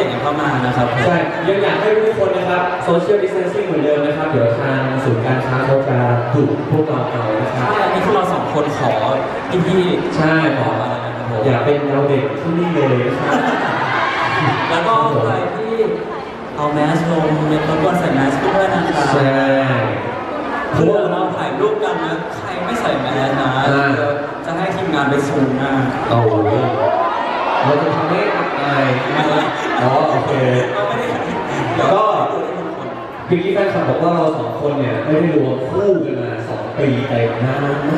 ตยังเข้ามานะครับใช่ยังอยากให้ทุกคนนะครับโซเชียลดิสแทนซิ่งเหมือนเดิมนะครับเดี๋ยวทางศูนย์การค้าเขาจะดุพวกเราเอานะครับใช่นี่พวกเราสองคนขอพี่ใช่ขออะไรนะครับผมอย่าเป็นเราเด็กที่นี่เลยนะครับแล้วก็ใครที่เอาแมสลงเมนต์รบกวนใส่แมสด้วยนะครับใช่เพื่อเราถ่ายรูปกันนะใครไม่ใส่แมสนะจะให้ทีมงานไปซูมหน้าโอ้ยเราจะทำให้อับอายอ๋อโอเคก็พี่กี้แฟนคลับบอกว่าเราสองคนเนี่ยไม่ได้รวมคู่กันมา2 ปีเต็มนะ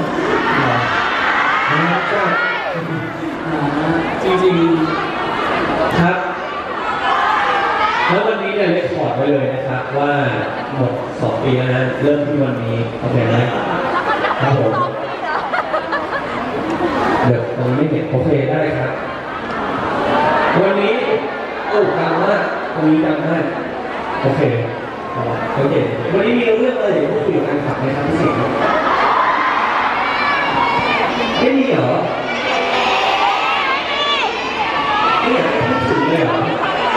ก็จริงๆครับแล้ววันนี้เนี่ยเรคคอร์ดไว้เลยนะครับว่าหมด2 ปีแล้วนะเริ่มที่วันนี้โอเคไหมครับผมเดี๋ยวตรงนี้ไม่เห็นโอเคได้ครับวันนี้ดังมากตรงนี้ดังมากโอเคโอเควันนี้มีเรื่องอะไรพูดคุยกันขับไหมครับพี่สิงห์ไม่มีเหรอไม่อยากให้พูดถึงเลยเหรอ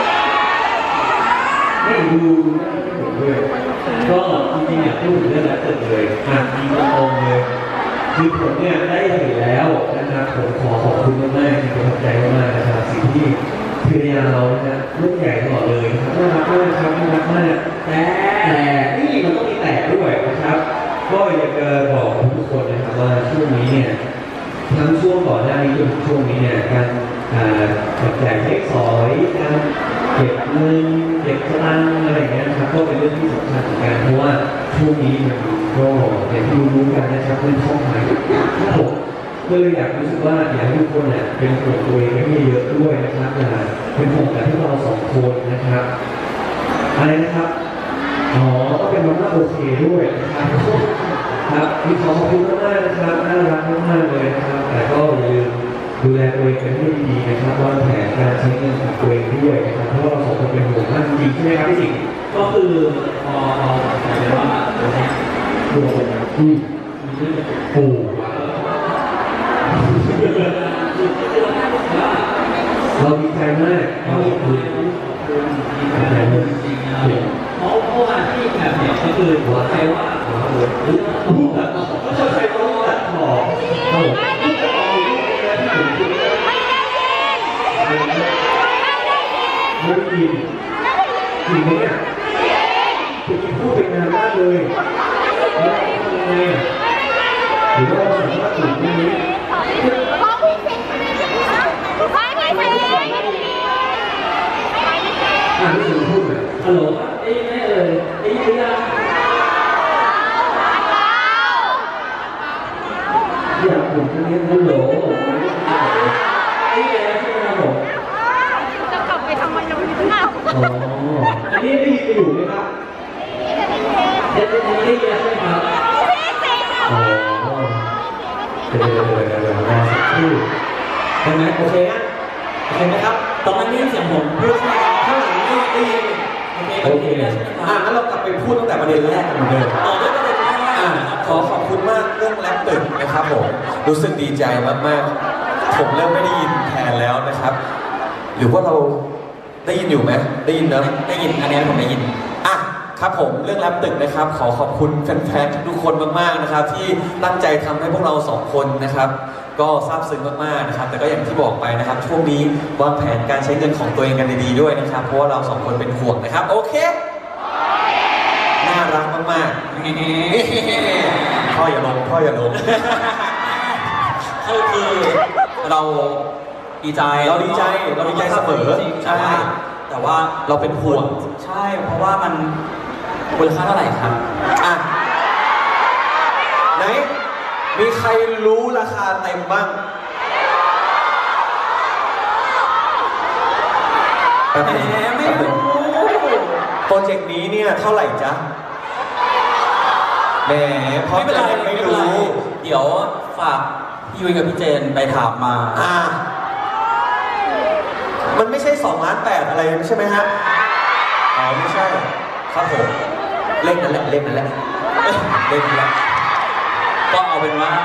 ไม่ดูน่าจะไม่ด้วยก็จริงๆอยากพูดถึงเรื่องนั้นเลยมีตรงเลยคือผมเนี่ยได้เห็นแล้วนะครับผมขอบคุณมากๆเป็นกำลังใจมากๆนะครับสิ่งที่ภรรยาเรานะลูกใหญ่ตลอดเลยนะครับน่ารักมากครับน่ารักมากแต่นี่มันต้องมีแต่ด้วยนะครับก็อยากจะบอกทุกคนนะครับว่าช่วงนี้เนี่ยทั้งช่วงก่อนหน้านี้จนช่วงนี้เนี่ยการจับจ่ายใช้สอยการเก็บเงินเก็บสตางค์อะไรอย่างเงี้ยนะครับก็เป็นเรื่องที่สำคัญเหมือนกันเพราะว่าช่วงนี้มันก็อย่างที่รู้กันนะครับเป็นช่องทางครับผมก็เลยอยากรู้สึกว่าอยากให้ทุกคนเนี่ยเป็นห่วงตัวเองไม่เยอะด้วยนะครับเป็นห่วงกับที่เรา2 คนนะครับอะไรนะครับอ๋อก็เป็นวันน่าโอเคด้วยนะครับครับมีขอบคุณมากนะครับน่ารักมากเลยนะครับแต่ก็อย่าลืมดูแลตัวเองกันให้ดีนะครับวางแผนการใช้เงินของตัวเองด้วยนะครับเพราะว่าเรา2 คนเป็นห่วงมากจริงใช่ไหมครับพี่สิงห์ก็คือพอเราแต่ว่าตัวนี้ตัวมีเรื่องปู่เราดีใจมากเราดีใจจริงๆเพราะว่าที่แบบเนี่ยก็คือหัวใจว่าพูดแบบก็จะใช้ต้องตัดหอกไม่ได้ยินจริงไหมเนี่ยคุณพูดเป็นงานมากเลยแล้วทำยังไงหรือว่าเราสามารถถึงตรงนี้ไม่ถึงพูดเลยฮัลโหลได้ยินไหมได้ยินหรือยังอยากผมจะเรียนฮัลโหลได้ยินแล้วใช่ไหมครับผมจะกลับไปทำมันยังไม่ได้อ๋ออันนี้ได้ยินไปอยู่ไหมครับได้ยินแล้วใช่ไหมครับอ๋อเดี๋ยวรอสักครู่ได้ไหมโอเคนะโอเคไหมครับตอนนั้นได้ยินเสียงผมพูดใช่ไหมข้างหลังนี่ได้ยินโอเคงั้นเรากลับไปพูดตั้งแต่ประเด็นแรกกันเหมือนเดิมต่อด้วยประเด็นแรกขอบคุณมากเรื่องแรปตึกนะครับผมรู้สึกดีใจมากๆผมเริ่มไม่ได้ยินแทนแล้วนะครับหรือว่าเราได้ยินอยู่ไหมได้ยินเนอะได้ยินอันนี้ผมได้ยินครับผมเรื่องแรปตึกนะครับขอบคุณแฟนๆทุกคนมากๆนะครับที่ตั้งใจทำให้พวกเรา2 คนนะครับก็ซาบซึ้งมากๆนะครับแต่ก็อย่างที่บอกไปนะครับช่วงนี้วางแผนการใช้เงินของตัวเองกันดีๆด้วยนะครับเพราะว่าเรา2 คนเป็นห่วงนะครับโอเคน่ารักมากๆพ่ออย่าลงคือเราดีใจเสมอใช่แต่ว่าเราเป็นห่วงใช่เพราะว่ามันมูลค่าเท่าไหร่ครับไหนมีใครรู้ราคาเต็มบ้างไม่รู้โปรเจกต์นี้เนี่ยเท่าไหร่จ๊ะแหมเพราะไม่รู้เดี๋ยวฝากพี่ยุ้ยกับพี่เจนไปถามมามันไม่ใช่2.8 ล้านอะไรใช่ไหมฮะอ๋อไม่ใช่ครับผมเล่นนั่นแหละก็เอาเป็นว่า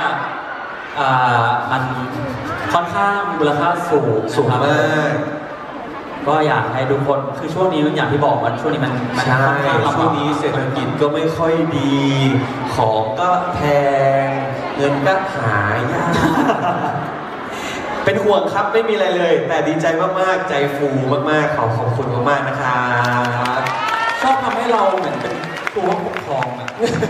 มันค่อนข้างมูลค่าสูงมากก็อยากให้ทุกคนคือช่วงนี้อย่างที่บอกมันช่วงนี้มันใช่ค่อนข้างลำบากช่วงนี้เศรษฐกิจก็ไม่ค่อยดี ของก็แพง เงินก็หายาก เป็นห่วงครับไม่มีอะไรเลย แต่ดีใจมากๆ ใจฟูมากๆ ขอบคุณมากๆนะครับชอบทำให้เราเหมือนเป็นตัวปกครองอะ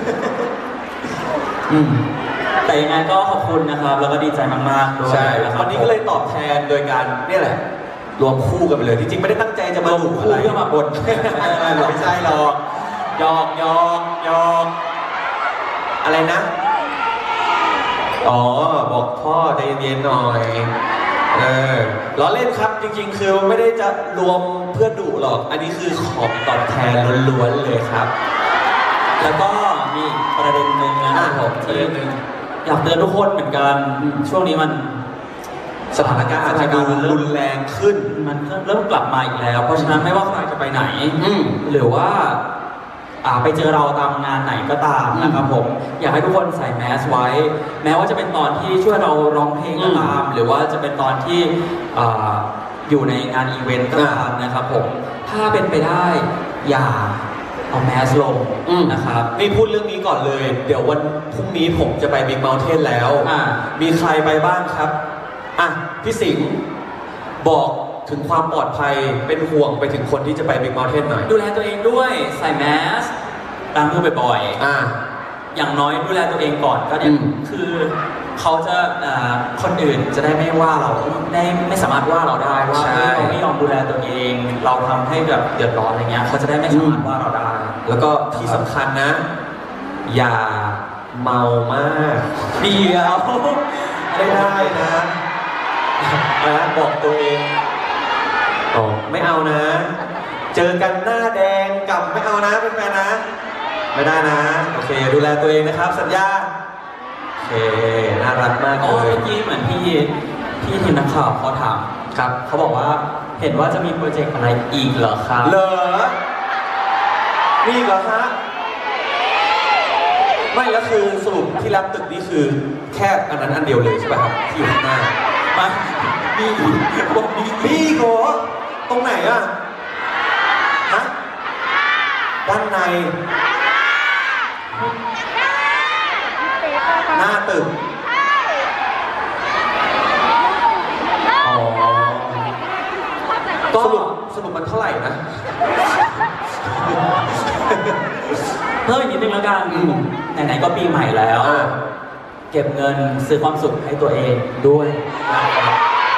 แต่ยังไงก็ขอบคุณนะครับ แล้วก็ดีใจมากๆด้วยใช่ะครับวันนี้ก็เลยตอบแทนโดยการเนี่ยแหละ รวมคู่กันไปเลย จริงๆ ไม่ได้ตั้งใจจะมาดุคู่อะไรเพื่อมาบ่นไม่ใช่หรอกหยอกอะไรนะ อ๋อ บอกพ่อใจเย็นๆหน่อยล้อเล่นครับจริงๆ คือไม่ได้จะรวมเพื่อดุหรอก อันนี้คือของตอบแทนล้วนๆเลยครับแล้วก็มีประเด็นหนึ่งนะครับผมที่อยากเตือนทุกคนเหมือนกันช่วงนี้มันสถานการณ์อาจจะดูรุนแรงขึ้นมันเริ่มกลับมาอีกแล้ว เพราะฉะนั้นไม่ว่าใครจะไปไหน หรือว่าไปเจอเราตามงานไหนก็ตามนะครับผมอยากให้ทุกคนใส่แมสไว้ แม้ว่าจะเป็นตอนที่ช่วยเราร้องเพลงก็ตาม หรือว่าจะเป็นตอนที่อยู่ในงานอีเวนต์ก็ตามนะครับผมถ้าเป็นไปได้อย่าเอาแมสลงนะครับนี่พูดเรื่องนี้ก่อนเลย เดี๋ยววันพรุ่งนี้ผมจะไปบิ๊กเมลเทนแล้วมีใครไปบ้างครับพี่สิงห์บอกถึงความปลอดภัยเป็นห่วงไปถึงคนที่จะไปบิ๊กเมลเทนหน่อยดูแลตัวเองด้วยใส่แมสล้างมือบ่อยๆอย่างน้อยดูแลตัวเองก่อนก็เนี่ยคือเขาจะคนอื่นจะได้ไม่ว่าเราไม่สามารถว่าเราได้ว่าเราไม่ยอมดูแลตัวเองเราทำให้แบบเดือดร้อนอะไรเงี้ยเขาจะได้ไม่สามารถว่าเราได้แล้วก็ที่สำคัญนะอย่าเมามากเดี๋ยวไม่ได้นะบอกตัวเองไม่เอานะ เจอกันหน้าแดงกับไม่เอานะเป็นแฟนนะไม่ได้นะโอเคดูแลตัวเองนะครับสัญญาโอเคน่ารักมากเลยเมื่อกี้เหมือนพี่ทีมนักข่าวเขาถามครับเขาบอกว่าเห็นว่าจะมีโปรเจกต์อะไรอีกเหรอครับเหรอมีเหรอฮะไม่แล้วคือสรุปที่รับตึกนี่คือแค่อันนั้นอันเดียวเลยใช่ป่ะครับที่อยู่ข้างหน้ามามีบอกมีโกตรงไหนอ่ะฮะด้านในหน้าตึกก็สรุปมันเท่าไหร่นะเพิ่มอีกนิดนึงแล้วกันไหนๆก็ปีใหม่แล้วเก็บเงินซื้อความสุขให้ตัวเองด้วยนะครับ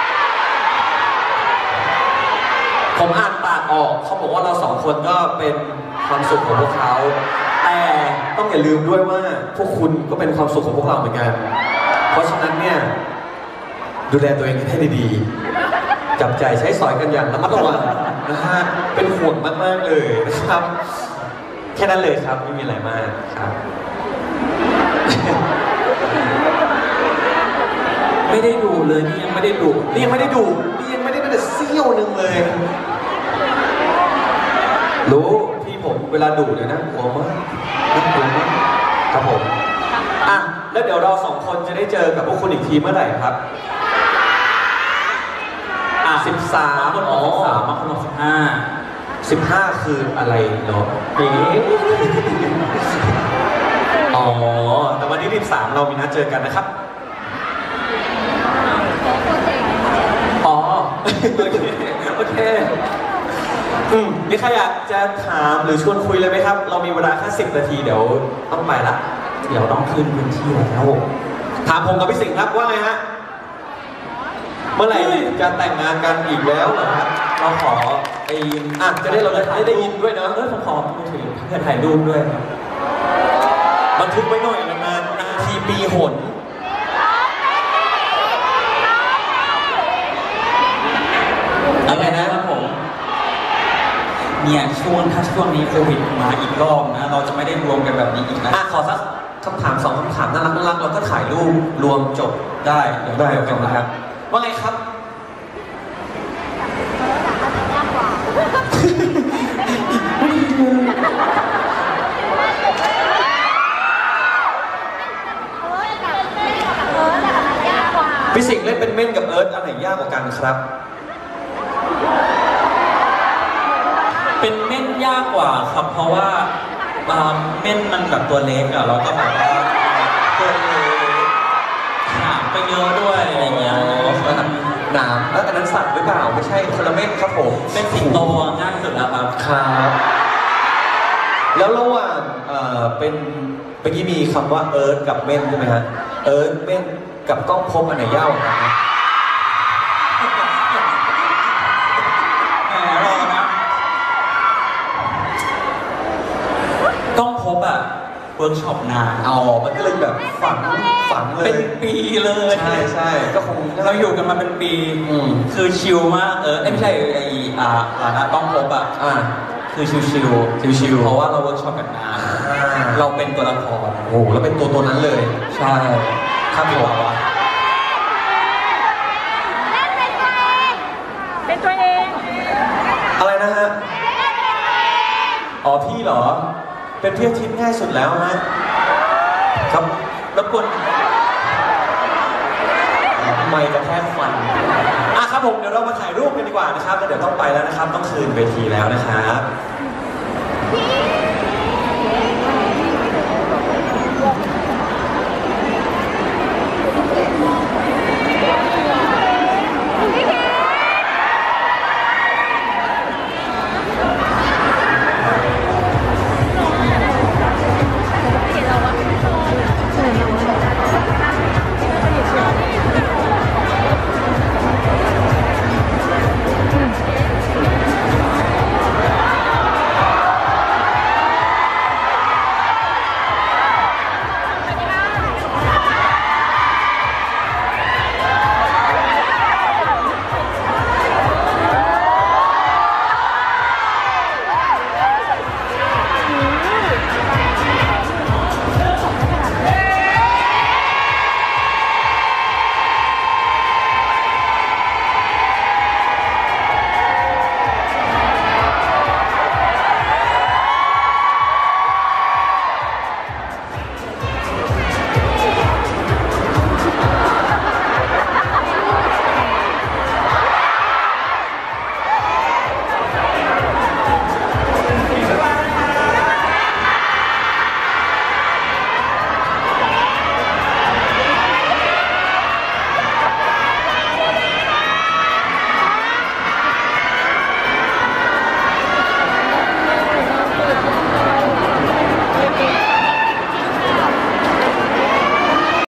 ผมอ่านปากออกเขาบอกว่าเราสองคนก็เป็นความสุขของพวกเขาแต่ต้องอย่าลืมด้วยว่าพวกคุณก็เป็นความสุขของพวกเราเหมือนกันเพราะฉะนั้นเนี่ยดูแลตัวเองให้ดีๆจับใจใช้สอยกันอย่างระมัดระวังนะฮะเป็นห่วงมากๆเลยนะครับแค่นั้นเลยครับไม่มีอะไรมากครับไม่ได้ดูเลยนี่ยังไม่ได้ดูนี่ยังไม่ได้ดูนี่ยังไม่ได้แต่เสี้ยวนึงเลยรู้พี่ผมเวลาดูเนี่ยนะกลัวมากครับผมแล้วเดี๋ยวเราสองคนจะได้เจอกับพวกคุณอีกทีเมื่อไหร่ครับ13 คนออก13มาคนออก 15คืออะไรเนาะแต่วันที่13เรามีนัดเจอกันนะครับโอเคมีใครอยากจะถามหรือชวนคุยเลยไหมครับเรามีเวลาแค่10 นาทีเดี๋ยวต้องไปละเดี๋ยวต้องขึ้นพื้นที่แล้วถามผมกับพี่สิงห์ครับว่าไงฮะเมื่อไหร่จะแต่งงานกันอีกแล้วเหรอครับเราขอไปจะได้เราได้ยินด้วยเนาะผมขอมือถือเพื่อถ่ายรูปด้วยบันทึกไว้หน่อยนานๆทีปีหนอะไรนะครับผมเนี่ยถ้าช่วงนี้โควิดมาอีกรอบนะเราจะไม่ได้รวมกันแบบนี้อีกนะขอสักคำถาม2 คำถามน่ารักเราก็ถ่ายรูปรวมจบได้เดี๋ยวได้กันนะครับว่าไงครับพี่สิงห์เล่นเป็นเม่นกับเอิร์ธอันไหนยากกว่ากันครับเป็นเม่นยากกว่าครับเพราะว่าเม่นมันแบบตัวเล็กอะแล้วก็แบบว่าตัวเล็กหางก็เยอะด้วยอะไรเงี้ยหนามแล้วอันนั้นสัตว์หรือเปล่าไม่ใช่คนละเม็ดครับผมเป็นสิงโตง่ายสุดแล้วครับครับแล้วระหว่างเป็นเมื่อกี้มีคำว่าเอิร์ธกับเม่นใช่ไหมฮะเอิร์ธเม่นกับกล้องพบอันไหนยาวกว่ากันนะแหมรอนะต้องพบอะเวิร์กช็อปนานอ๋อมันก็เลยแบบฝังเลเป็ยนปีเลยใช่ก็คงเราอยู่กันมาเป็นปี คือชิลมากไม่ใช่ไอ้ฐานะต้องพบอะคือชิลเพราะว่าเราเวิร์กช็อปกันนานเราเป็นตัวละครโอ้โหแล้วเป็นตัวนั้นเลยใช่ข้ามหัววะเป็นตัวเองอะไรนะฮะอ๋อพี่เหรอเป็นพี่อาทิตย์ง่ายสุดแล้วฮะครับรบกวนไมค์กระแทกฟันครับผมเดี๋ยวเรามาถ่ายรูปกันดีกว่านะครับแล้วเดี๋ยวต้องไปแล้วนะครับต้องคืนเวทีแล้วนะครับพี่